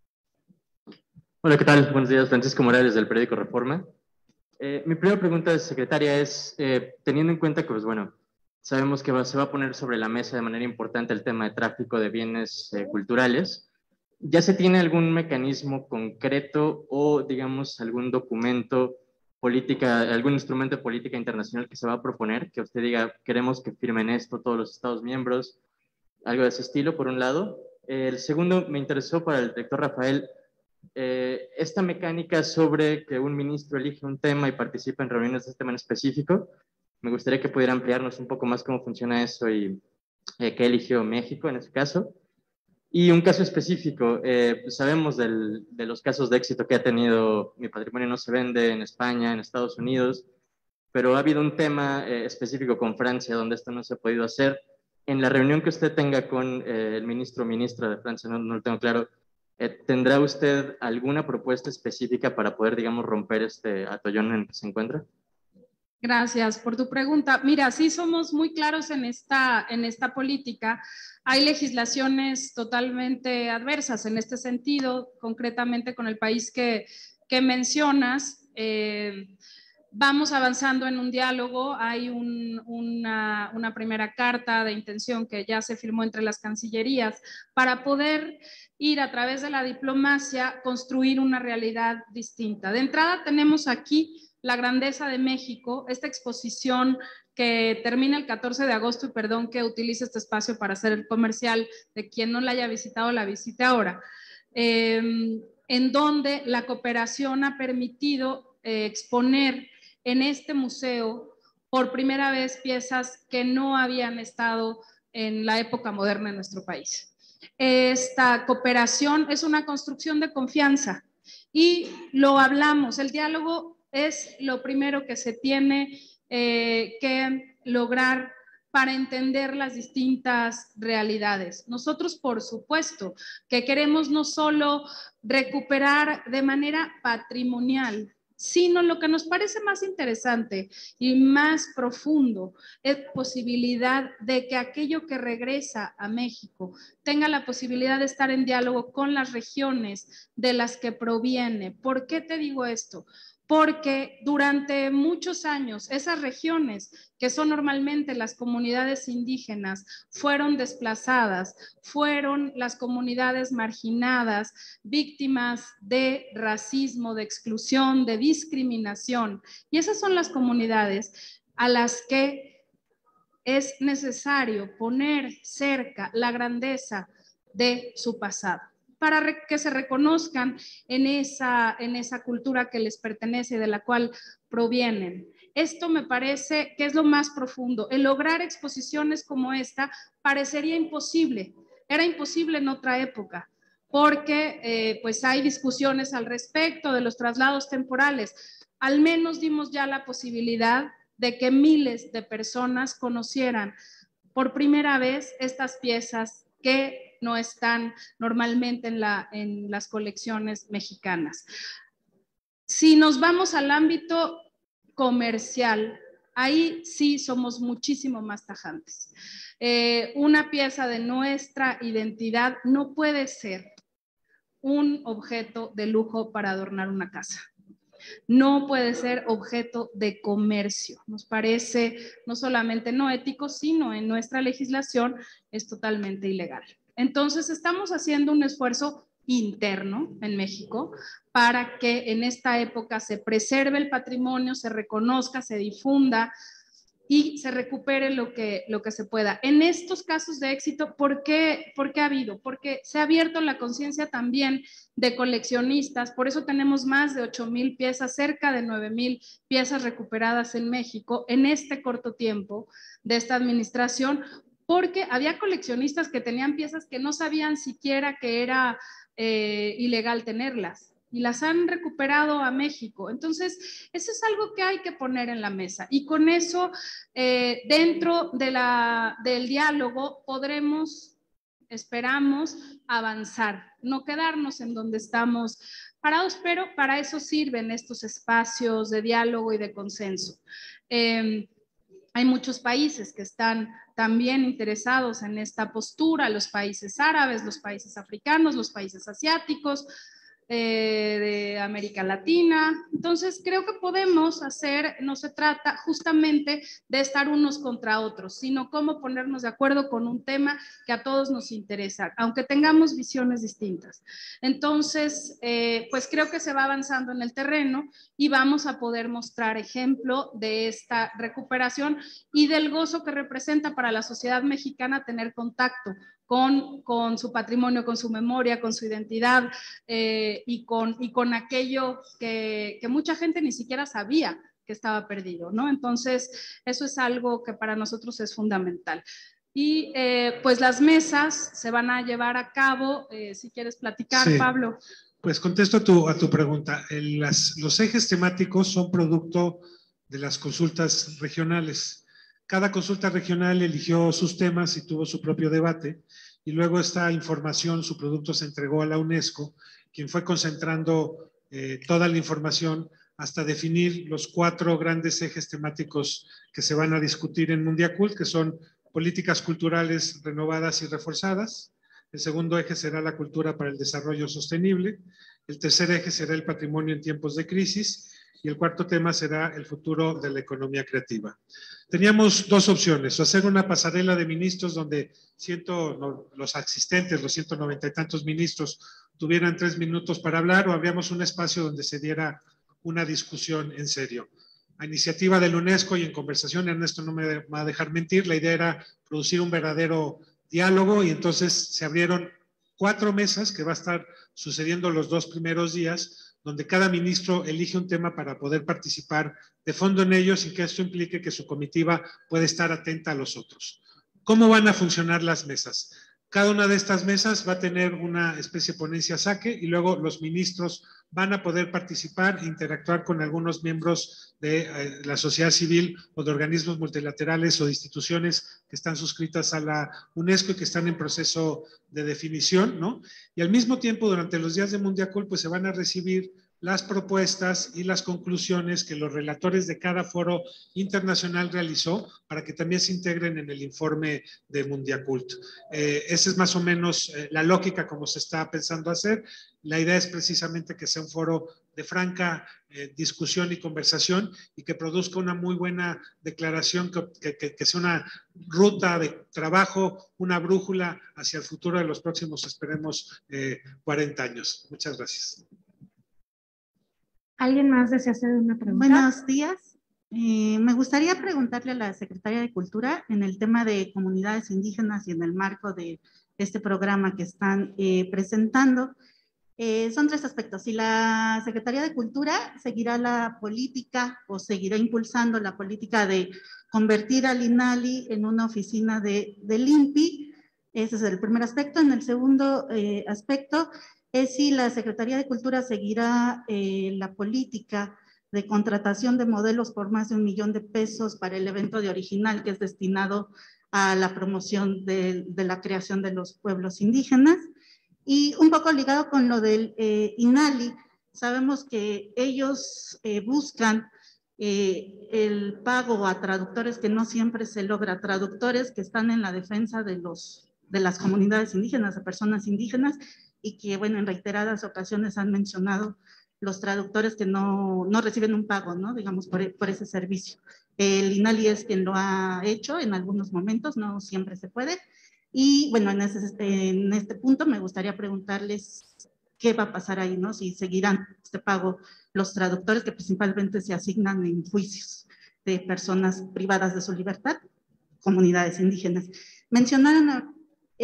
Hola, ¿qué tal? Buenos días, Francisco Morales del periódico Reforma. Eh, mi primera pregunta, secretaria, es, eh, teniendo en cuenta que, pues bueno, sabemos que va, se va a poner sobre la mesa de manera importante el tema de tráfico de bienes eh, culturales, ¿ya se tiene algún mecanismo concreto o, digamos, algún documento, política, algún instrumento de política internacional que se va a proponer, que usted diga, queremos que firmen esto todos los Estados miembros, algo de ese estilo, por un lado? Eh, el segundo, me interesó para el director Rafael, Eh, esta mecánica sobre que un ministro elige un tema y participa en reuniones de este tema en específico, me gustaría que pudiera ampliarnos un poco más cómo funciona eso y eh, qué eligió México en este caso. Y un caso específico, eh, pues sabemos del, de los casos de éxito que ha tenido Mi Patrimonio No Se Vende en España, en Estados Unidos, pero ha habido un tema eh, específico con Francia donde esto no se ha podido hacer. En la reunión que usted tenga con eh, el ministro o ministra de Francia, no, no lo tengo claro, Eh, ¿tendrá usted alguna propuesta específica para poder, digamos, romper este atollón en el que se encuentra? Gracias por tu pregunta. Mira, sí somos muy claros en esta, en esta política. Hay legislaciones totalmente adversas en este sentido, concretamente con el país que, que mencionas. Eh, vamos avanzando en un diálogo. Hay un, una, una primera carta de intención que ya se firmó entre las cancillerías para poder ir a través de la diplomacia, construir una realidad distinta. De entrada tenemos aquí la grandeza de México, esta exposición que termina el catorce de agosto, y perdón que utilice este espacio para hacer el comercial, de quien no la haya visitado, la visite ahora, eh, en donde la cooperación ha permitido eh, exponer en este museo por primera vez piezas que no habían estado en la época moderna en nuestro país. Esta cooperación es una construcción de confianza y lo hablamos, el diálogo es lo primero que se tiene eh, que lograr para entender las distintas realidades. Nosotros, por supuesto, que queremos no solo recuperar de manera patrimonial, sino lo que nos parece más interesante y más profundo es posibilidad de que aquello que regresa a México tenga la posibilidad de estar en diálogo con las regiones de las que proviene. ¿Por qué te digo esto? Porque durante muchos años esas regiones, que son normalmente las comunidades indígenas, fueron desplazadas, fueron las comunidades marginadas, víctimas de racismo, de exclusión, de discriminación. Y esas son las comunidades a las que es necesario poner cerca la grandeza de su pasado, para que se reconozcan en esa, en esa cultura que les pertenece, de la cual provienen. Esto me parece que es lo más profundo. El lograr exposiciones como esta parecería imposible. Era imposible en otra época, porque eh, pues hay discusiones al respecto de los traslados temporales. Al menos dimos ya la posibilidad de que miles de personas conocieran por primera vez estas piezas que no están normalmente en, la, en las colecciones mexicanas. Si nos vamos al ámbito comercial, ahí sí somos muchísimo más tajantes. Eh, una pieza de nuestra identidad no puede ser un objeto de lujo para adornar una casa. No puede ser objeto de comercio. Nos parece no solamente no ético, sino en nuestra legislación es totalmente ilegal. Entonces, estamos haciendo un esfuerzo interno en México para que en esta época se preserve el patrimonio, se reconozca, se difunda y se recupere lo que, lo que se pueda. En estos casos de éxito, ¿por qué, ¿por qué ha habido? Porque se ha abierto la conciencia también de coleccionistas, por eso tenemos más de ocho mil piezas, cerca de nueve mil piezas recuperadas en México en este corto tiempo de esta administración, porque había coleccionistas que tenían piezas que no sabían siquiera que era eh, ilegal tenerlas y las han recuperado a México. Entonces, eso es algo que hay que poner en la mesa y con eso, eh, dentro de la, del diálogo, podremos, esperamos, avanzar, no quedarnos en donde estamos parados, pero para eso sirven estos espacios de diálogo y de consenso. Eh, Hay muchos países que están también interesados en esta postura, los países árabes, los países africanos, los países asiáticos, eh, de América Latina. Entonces creo que podemos hacer, no se trata justamente de estar unos contra otros, sino cómo ponernos de acuerdo con un tema que a todos nos interesa, aunque tengamos visiones distintas. Entonces, eh, pues creo que se va avanzando en el terreno y vamos a poder mostrar ejemplo de esta recuperación y del gozo que representa para la sociedad mexicana tener contacto Con, con su patrimonio, con su memoria, con su identidad eh, y, con, y con aquello que, que mucha gente ni siquiera sabía que estaba perdido, ¿no? Entonces, eso es algo que para nosotros es fundamental. Y eh, pues las mesas se van a llevar a cabo, eh, si quieres platicar, sí. Pablo. Pues contesto a tu, a tu pregunta. El, las, los ejes temáticos son producto de las consultas regionales. Cada consulta regional eligió sus temas y tuvo su propio debate, y luego esta información, su producto se entregó a la UNESCO, quien fue concentrando eh, toda la información hasta definir los cuatro grandes ejes temáticos que se van a discutir en Mundiacult, que son políticas culturales renovadas y reforzadas. El segundo eje será la cultura para el desarrollo sostenible. El tercer eje será el patrimonio en tiempos de crisis. Y el cuarto tema será el futuro de la economía creativa. Teníamos dos opciones: o hacer una pasarela de ministros donde ciento, no, los asistentes, los ciento noventa y tantos ministros, tuvieran tres minutos para hablar, o habríamos un espacio donde se diera una discusión en serio. A iniciativa de la UNESCO y en conversación, Ernesto no me va a dejar mentir, la idea era producir un verdadero diálogo, y entonces se abrieron cuatro mesas que va a estar sucediendo los dos primeros días, donde cada ministro elige un tema para poder participar de fondo en ellos, sin que esto implique que su comitiva puede estar atenta a los otros. ¿Cómo van a funcionar las mesas? Cada una de estas mesas va a tener una especie de ponencia saque, y luego los ministros van a poder participar e interactuar con algunos miembros de eh, la sociedad civil o de organismos multilaterales o de instituciones que están suscritas a la UNESCO y que están en proceso de definición, ¿no? Y al mismo tiempo, durante los días de Mundiacult, pues se van a recibir las propuestas y las conclusiones que los relatores de cada foro internacional realizó para que también se integren en el informe de Mundiacult. Eh, esa es más o menos eh, la lógica como se está pensando hacer. La idea es precisamente que sea un foro de franca eh, discusión y conversación y que produzca una muy buena declaración, que, que, que sea una ruta de trabajo, una brújula hacia el futuro de los próximos, esperemos, eh, cuarenta años. Muchas gracias. ¿Alguien más desea hacer una pregunta? Buenos días. Eh, me gustaría preguntarle a la Secretaria de Cultura en el tema de comunidades indígenas y en el marco de este programa que están eh, presentando. Eh, son tres aspectos. Si la Secretaría de Cultura seguirá la política o seguirá impulsando la política de convertir al INALI en una oficina de, del INPI, ese es el primer aspecto. En el segundo eh, aspecto es si la Secretaría de Cultura seguirá eh, la política de contratación de modelos por más de un millón de pesos para el evento de Original, que es destinado a la promoción de, de la creación de los pueblos indígenas. Y un poco ligado con lo del eh, INALI, sabemos que ellos eh, buscan eh, el pago a traductores que no siempre se logra, traductores que están en la defensa de, los, de las comunidades indígenas, de personas indígenas, y que, bueno, en reiteradas ocasiones han mencionado los traductores que no, no reciben un pago, ¿no? Digamos, por, por ese servicio. El INALI es quien lo ha hecho en algunos momentos, no siempre se puede. Y, bueno, en, ese, en este punto me gustaría preguntarles qué va a pasar ahí, ¿no? Si seguirán este pago los traductores que principalmente se asignan en juicios de personas privadas de su libertad, comunidades indígenas. Mencionaron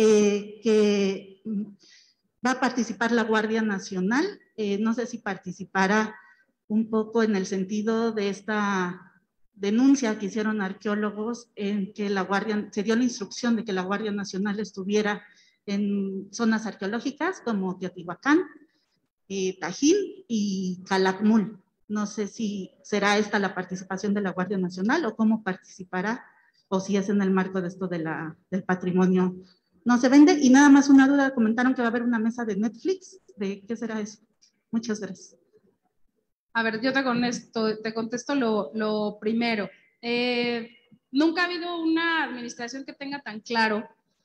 eh, que va a participar la Guardia Nacional, eh, no sé si participará un poco en el sentido de esta denuncia que hicieron arqueólogos en que la Guardia, se dio la instrucción de que la Guardia Nacional estuviera en zonas arqueológicas como Teotihuacán, eh, Tajín y Calakmul. No sé si será esta la participación de la Guardia Nacional o cómo participará, o si es en el marco de esto de la, del patrimonio no se vende. Y nada más una duda, comentaron que va a haber una mesa de Netflix, ¿de qué será eso? Muchas gracias. A ver, yo te contesto, te contesto lo, lo primero. Eh, nunca ha habido una administración que tenga tan claro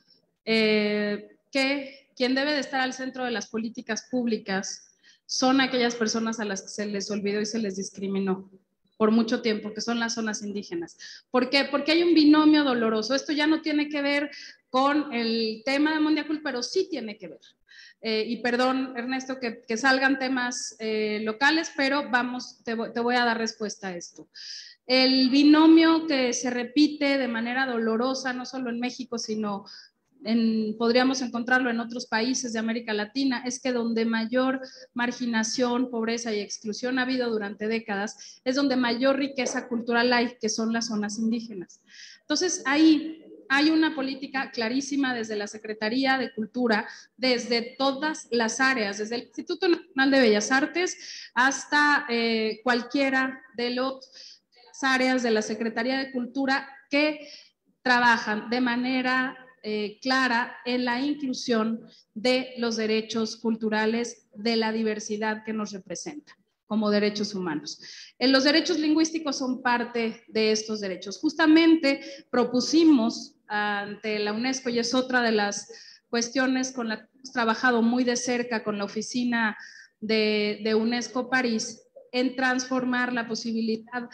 eh, que quien debe de estar al centro de las políticas públicas son aquellas personas a las que se les olvidó y se les discriminó por mucho tiempo, que son las zonas indígenas. ¿Por qué? Porque hay un binomio doloroso. Esto ya no tiene que ver con el tema de Mundiacult, pero sí tiene que ver. Eh, y perdón, Ernesto, que, que salgan temas eh, locales, pero vamos, te, te voy a dar respuesta a esto. El binomio que se repite de manera dolorosa, no solo en México, sino en, podríamos encontrarlo en otros países de América Latina, es que donde mayor marginación, pobreza y exclusión ha habido durante décadas, es donde mayor riqueza cultural hay, que son las zonas indígenas. Entonces, ahí hay una política clarísima desde la Secretaría de Cultura, desde todas las áreas, desde el Instituto Nacional de Bellas Artes hasta eh, cualquiera de las áreas de la Secretaría de Cultura que trabajan de manera eh, clara en la inclusión de los derechos culturales de la diversidad que nos representa como derechos humanos. Eh, los derechos lingüísticos son parte de estos derechos. Justamente propusimos ante la UNESCO, y es otra de las cuestiones con las que hemos trabajado muy de cerca con la oficina de, de UNESCO París, en transformar la posibilidad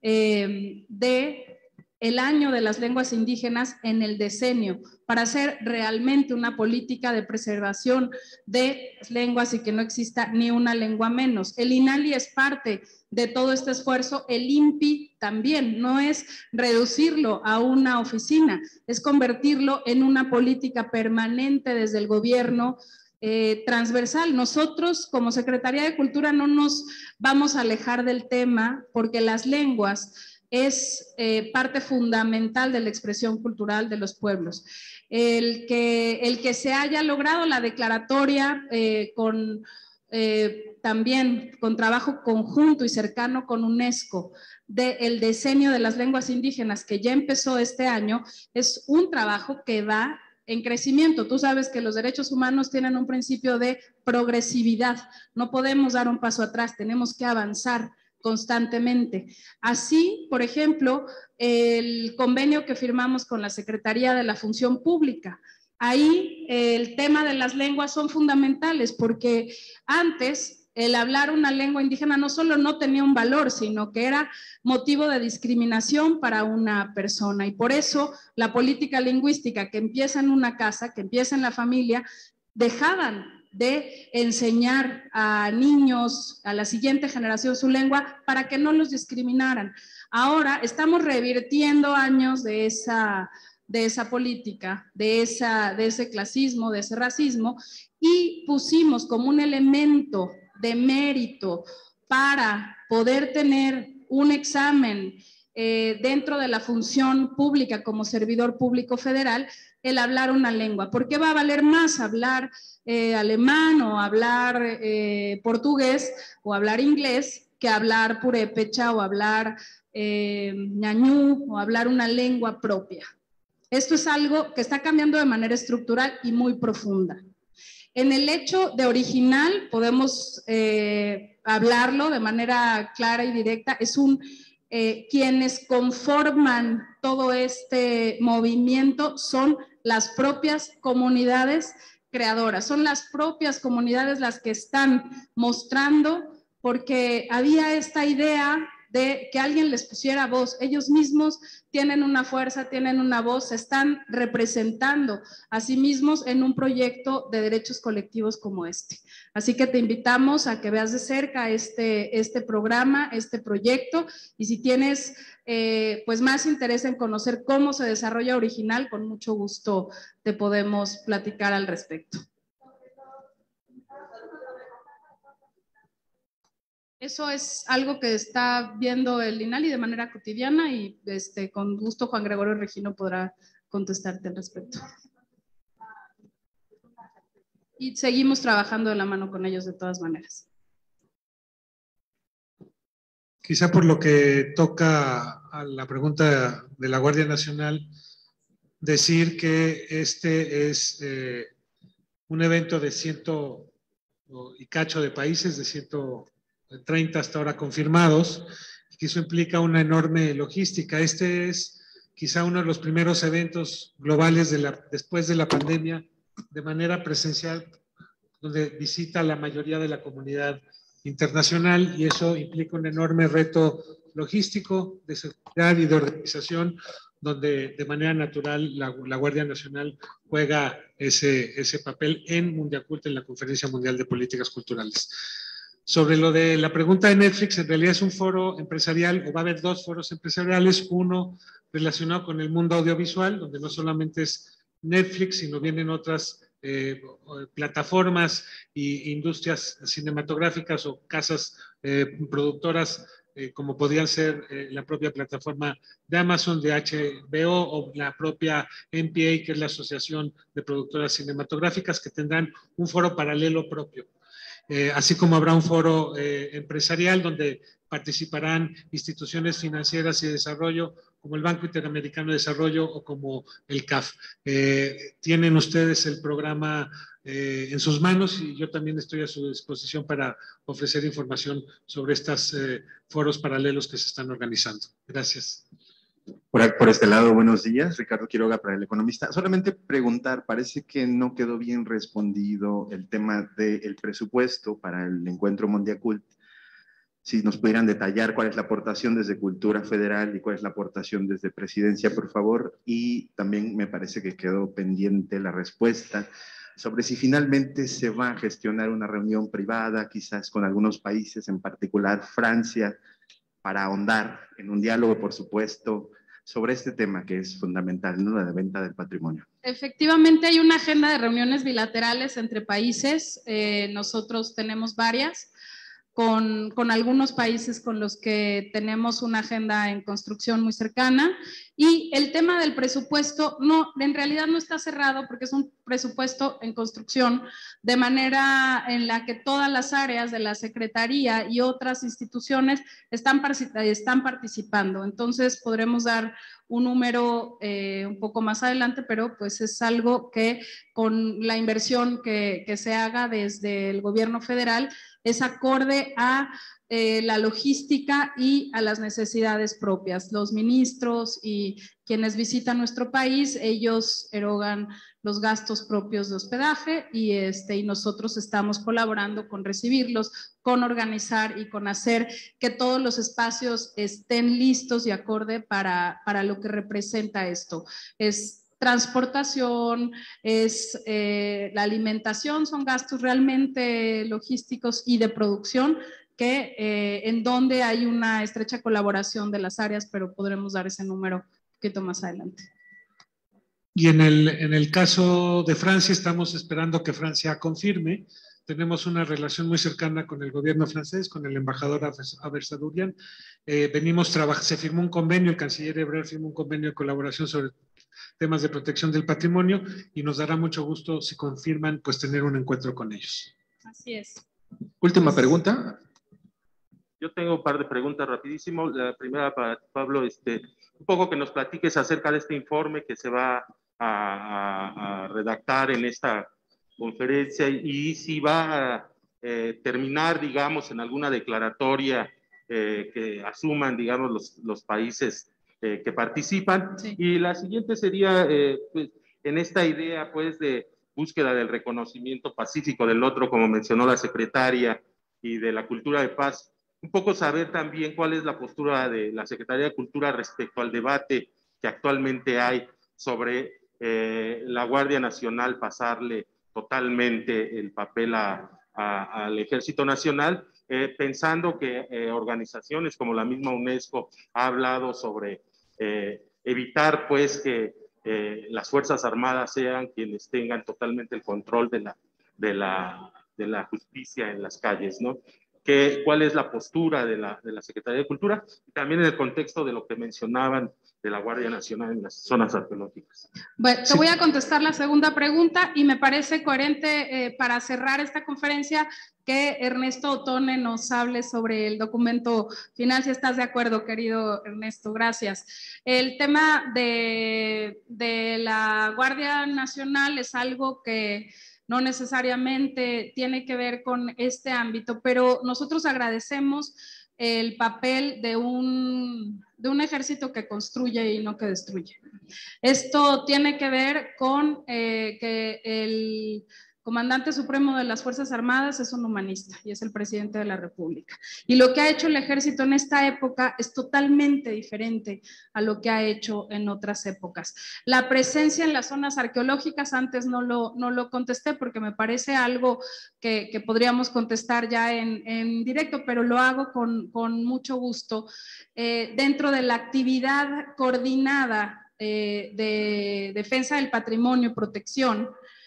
eh, de el año de las lenguas indígenas en el decenio, para hacer realmente una política de preservación de las lenguas y que no exista ni una lengua menos. El INALI es parte de todo este esfuerzo, el INPI también, no es reducirlo a una oficina, es convertirlo en una política permanente desde el gobierno eh, transversal. Nosotros como Secretaría de Cultura no nos vamos a alejar del tema porque las lenguas es eh, parte fundamental de la expresión cultural de los pueblos. El que, el que se haya logrado la declaratoria eh, con, eh, también con trabajo conjunto y cercano con UNESCO del decenio de las lenguas indígenas que ya empezó este año, es un trabajo que va en crecimiento. Tú sabes que los derechos humanos tienen un principio de progresividad. No podemos dar un paso atrás, tenemos que avanzar constantemente. Así, por ejemplo, el convenio que firmamos con la Secretaría de la Función Pública. Ahí el tema de las lenguas son fundamentales porque antes el hablar una lengua indígena no solo no tenía un valor, sino que era motivo de discriminación para una persona. Y por eso la política lingüística que empieza en una casa, que empieza en la familia, dejaban de enseñar a niños, a la siguiente generación su lengua para que no los discriminaran. Ahora estamos revirtiendo años de esa, de esa política, de, esa, de ese clasismo, de ese racismo, y pusimos como un elemento de mérito para poder tener un examen eh, dentro de la función pública como servidor público federal, el hablar una lengua. ¿Por qué va a valer más hablar eh, alemán o hablar eh, portugués o hablar inglés que hablar purépecha o hablar eh, ñañú o hablar una lengua propia? Esto es algo que está cambiando de manera estructural y muy profunda. En el hecho de original, podemos eh, hablarlo de manera clara y directa, es un, eh, quienes conforman todo este movimiento son las propias comunidades creadoras, son las propias comunidades las que están mostrando, porque había esta idea de que alguien les pusiera voz. Ellos mismos tienen una fuerza, tienen una voz, se están representando a sí mismos en un proyecto de derechos colectivos como este. Así que te invitamos a que veas de cerca este, este programa, este proyecto, y si tienes eh, pues más interés en conocer cómo se desarrolla Original, con mucho gusto te podemos platicar al respecto. Eso es algo que está viendo el INALI de manera cotidiana y este, con gusto Juan Gregorio Regino podrá contestarte al respecto. Y seguimos trabajando de la mano con ellos de todas maneras. Quizá por lo que toca a la pregunta de la Guardia Nacional, decir que este es eh, un evento de ciento y cacho de países, de ciento treinta hasta ahora confirmados, que eso implica una enorme logística. Este es quizá uno de los primeros eventos globales de la, después de la pandemia, de manera presencial, donde visita la mayoría de la comunidad internacional, y eso implica un enorme reto logístico, de seguridad y de organización, donde de manera natural la, la Guardia Nacional juega ese, ese papel en Mundiacult, en la Conferencia Mundial de Políticas Culturales. Sobre lo de la pregunta de Netflix, en realidad es un foro empresarial, o va a haber dos foros empresariales, uno relacionado con el mundo audiovisual, donde no solamente es Netflix, sino vienen otras eh, plataformas e industrias cinematográficas o casas eh, productoras, eh, como podrían ser eh, la propia plataforma de Amazon, de H B O, o la propia M P A, que es la Asociación de Productoras Cinematográficas, que tendrán un foro paralelo propio. Eh, así como habrá un foro eh, empresarial donde participarán instituciones financieras y de desarrollo como el Banco Interamericano de Desarrollo o como el C A F. Eh, tienen ustedes el programa eh, en sus manos y yo también estoy a su disposición para ofrecer información sobre estos eh, foros paralelos que se están organizando. Gracias. Por, por este lado, buenos días. Ricardo Quiroga para El Economista. Solamente preguntar, parece que no quedó bien respondido el tema del presupuesto para el encuentro Mundiacult. Si nos pudieran detallar cuál es la aportación desde Cultura Federal y cuál es la aportación desde Presidencia, por favor. Y también me parece que quedó pendiente la respuesta sobre si finalmente se va a gestionar una reunión privada, quizás con algunos países, en particular Francia, para ahondar en un diálogo, por supuesto, sobre este tema que es fundamental, ¿no? La de venta del patrimonio. Efectivamente, hay una agenda de reuniones bilaterales entre países. Eh, nosotros tenemos varias, con, con algunos países con los que tenemos una agenda en construcción muy cercana. Y el tema del presupuesto, no, en realidad no está cerrado porque es un presupuesto en construcción, de manera en la que todas las áreas de la Secretaría y otras instituciones están, están participando. Entonces podremos dar un número eh, un poco más adelante, pero pues es algo que con la inversión que, que se haga desde el gobierno federal es acorde a Eh, la logística y a las necesidades propias. Los ministros y quienes visitan nuestro país, ellos erogan los gastos propios de hospedaje y, este, y nosotros estamos colaborando con recibirlos, con organizar y con hacer que todos los espacios estén listos y acorde para, para lo que representa esto. Es transportación, es eh, la alimentación, son gastos realmente logísticos y de producción que eh, en donde hay una estrecha colaboración de las áreas, pero podremos dar ese número un poquito más adelante. Y en el, en el caso de Francia, estamos esperando que Francia confirme. Tenemos una relación muy cercana con el gobierno francés, con el embajador Aversadurian. Eh, venimos trabajando, se firmó un convenio, el canciller Ebrard firmó un convenio de colaboración sobre temas de protección del patrimonio y nos dará mucho gusto, si confirman, pues tener un encuentro con ellos. Así es. Última pregunta. Yo tengo un par de preguntas rapidísimo. La primera para Pablo, este, un poco que nos platiques acerca de este informe que se va a, a, a redactar en esta conferencia y, y si va a eh, terminar, digamos, en alguna declaratoria eh, que asuman, digamos, los, los países eh, que participan. Sí. Y la siguiente sería, eh, pues, en esta idea, pues, de búsqueda del reconocimiento pacífico del otro, como mencionó la secretaria, y de la cultura de paz, un poco saber también cuál es la postura de la Secretaría de Cultura respecto al debate que actualmente hay sobre eh, la Guardia Nacional pasarle totalmente el papel a, a, al Ejército Nacional, eh, pensando que eh, organizaciones como la misma UNESCO ha hablado sobre eh, evitar pues que eh, las Fuerzas Armadas sean quienes tengan totalmente el control de la, de la, de la justicia en las calles, ¿no? Que, ¿Cuál es la postura de la, de la Secretaría de Cultura? Y también en el contexto de lo que mencionaban de la Guardia Nacional en las zonas arqueológicas. Bueno, te sí. voy a contestar la segunda pregunta y me parece coherente eh, para cerrar esta conferencia que Ernesto Otone nos hable sobre el documento final, si estás de acuerdo, querido Ernesto, gracias. El tema de, de la Guardia Nacional es algo que no necesariamente tiene que ver con este ámbito, pero nosotros agradecemos el papel de un, de un ejército que construye y no que destruye. Esto tiene que ver con eh, que el comandante supremo de las Fuerzas Armadas es un humanista y es el presidente de la República. Y lo que ha hecho el ejército en esta época es totalmente diferente a lo que ha hecho en otras épocas. La presencia en las zonas arqueológicas, antes no lo, no lo contesté porque me parece algo que, que podríamos contestar ya en, en directo, pero lo hago con, con mucho gusto. Eh, dentro de la actividad coordinada eh, de defensa del patrimonio y protección,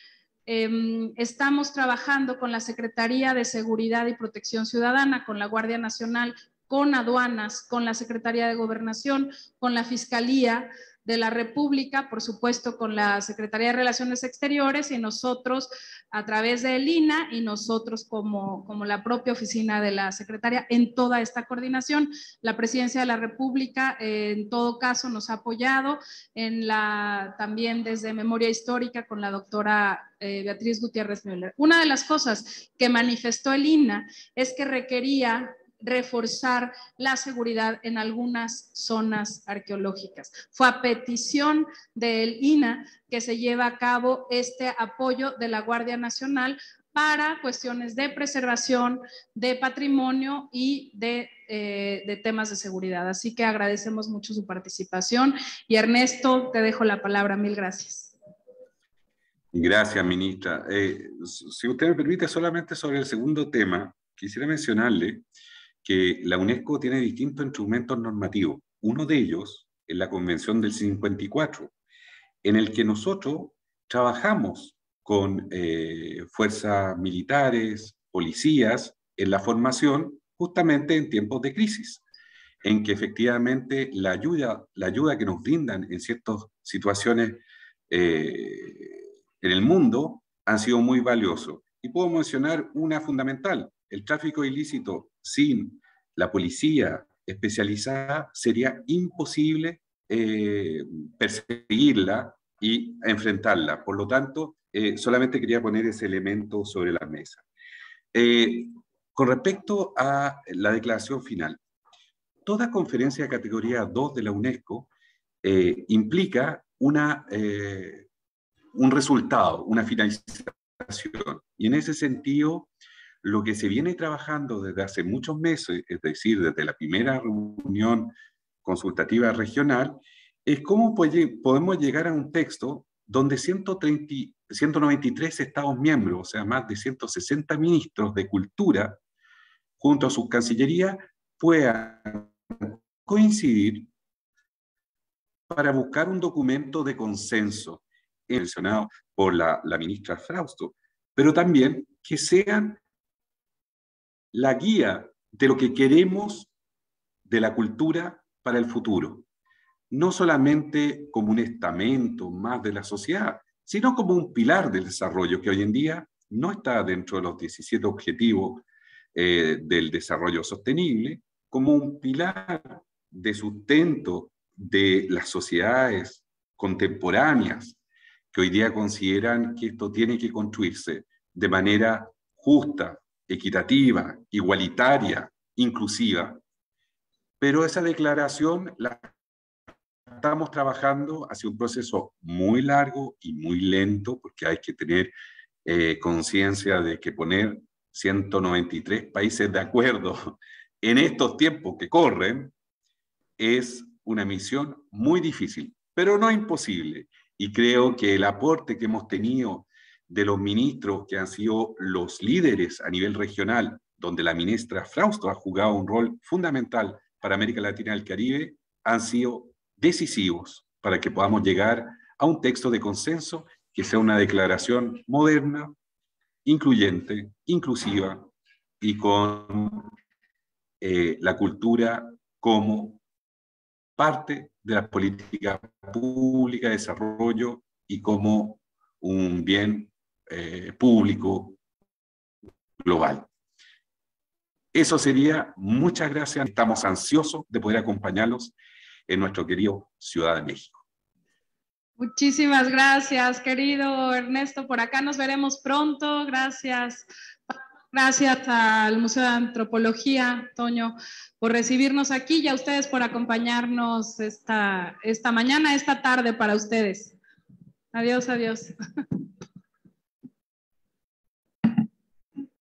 Eh, estamos trabajando con la Secretaría de Seguridad y Protección Ciudadana, con la Guardia Nacional, con aduanas, con la Secretaría de Gobernación, con la Fiscalía de la República, por supuesto con la Secretaría de Relaciones Exteriores y nosotros a través del I N A y nosotros como, como la propia oficina de la Secretaría en toda esta coordinación. La Presidencia de la República eh, en todo caso nos ha apoyado en la, también desde Memoria Histórica con la doctora eh, Beatriz Gutiérrez Müller. Una de las cosas que manifestó el I N A es que requería reforzar la seguridad en algunas zonas arqueológicas. Fue a petición del I N A que se lleva a cabo este apoyo de la Guardia Nacional para cuestiones de preservación, de patrimonio y de, eh, de temas de seguridad. Así que agradecemos mucho su participación. Y Ernesto, te dejo la palabra. Mil gracias. Gracias, ministra. Eh, si usted me permite, solamente sobre el segundo tema, quisiera mencionarle que la UNESCO tiene distintos instrumentos normativos. Uno de ellos es la Convención del cincuenta y cuatro, en el que nosotros trabajamos con eh, fuerzas militares, policías, en la formación justamente en tiempos de crisis. en que efectivamente la ayuda, la ayuda que nos brindan en ciertas situaciones eh, en el mundo han sido muy valiosos. Y puedo mencionar una fundamental: el tráfico ilícito sin la policía especializada sería imposible eh, perseguirla y enfrentarla. Por lo tanto, eh, solamente quería poner ese elemento sobre la mesa. Eh, con respecto a la declaración final, toda conferencia de categoría dos de la UNESCO eh, implica una, eh, un resultado, una finalización. Y en ese sentido, lo que se viene trabajando desde hace muchos meses, es decir, desde la primera reunión consultativa regional, es cómo podemos llegar a un texto donde ciento treinta, ciento noventa y tres Estados miembros, o sea, más de ciento sesenta ministros de cultura, junto a sus cancillerías, puedan coincidir para buscar un documento de consenso, mencionado por la, la ministra Frausto, pero también que sean la guía de lo que queremos de la cultura para el futuro. No solamente como un estamento más de la sociedad, sino como un pilar del desarrollo que hoy en día no está dentro de los diecisiete objetivos eh, del desarrollo sostenible, como un pilar de sustento de las sociedades contemporáneas que hoy día consideran que esto tiene que construirse de manera justa, equitativa, igualitaria, inclusiva. Pero esa declaración la estamos trabajando hacia un proceso muy largo y muy lento, porque hay que tener eh, conciencia de que poner ciento noventa y tres países de acuerdo en estos tiempos que corren es una misión muy difícil, pero no imposible. Y creo que el aporte que hemos tenido de los ministros que han sido los líderes a nivel regional, donde la ministra Frausto ha jugado un rol fundamental para América Latina y el Caribe, han sido decisivos para que podamos llegar a un texto de consenso que sea una declaración moderna, incluyente, inclusiva y con eh, la cultura como parte de la política pública de desarrollo y como un bien eh, público global. Eso sería. Muchas gracias. Estamos ansiosos de poder acompañarlos en nuestro querido Ciudad de México. Muchísimas gracias, querido Ernesto. Por acá nos veremos pronto. Gracias. Gracias al Museo de Antropología, Toño, por recibirnos aquí y a ustedes por acompañarnos esta, esta mañana, esta tarde para ustedes. Adiós, adiós.